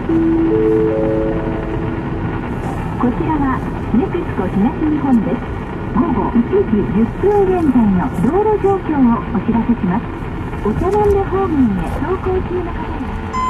こちらはネクスコ東日本です。午後1時10分現在の道路状況をお知らせします。お茶の水方面へ走行中の方は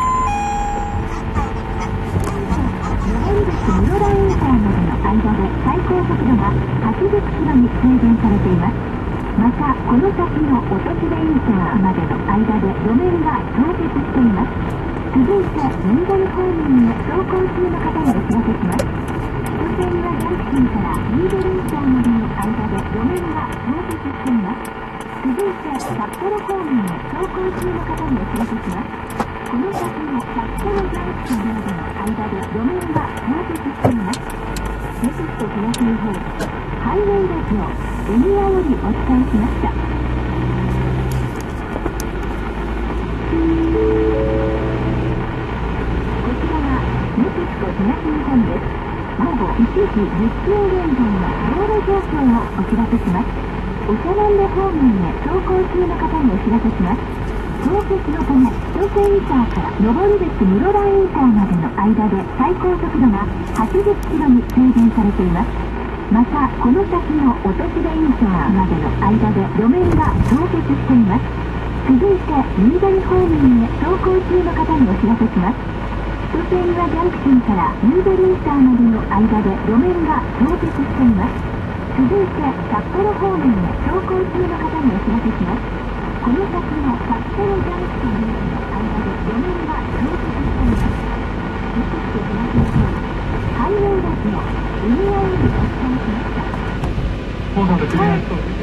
登別室室蘭インターまでの間で最高速度が80キロに制限されています。またこの先の音知部インターまでの間で路面が凍結しています。続いて新谷方面へ走行中の方にお知らせします。千歳岩ジャンクションからリードルインターまでの間で路面が凍結しています。続いて札幌方面へ走行中の方にお知らせします。この先の札幌ジャンクションまでの間で路面が凍結しています。ネクスコ東日本ハイウェイラジオエリアよりお伝えしました。こちらはネクスコ東日本です。午後1時10分現在の道路状況をお知らせします。お茶の水方面へ走行中の方にお知らせします。凍結のため千歳インターから登別室蘭インターまでの間で最高速度が80キロに制限されています。またこの先の音知部インターまでの間で路面が凍結しています。続いて新谷方面へ走行中の方にお知らせします。千歳岩ジャンクションからニードルインターまでの間で路面が凍結しています。続いて札幌方面へ走行中の方にお知らせします。この先の札幌ジャンクションまでの間で路面が凍結しています。ネクスコ東日本ハイウェイラジオエリアよりお伝えしました。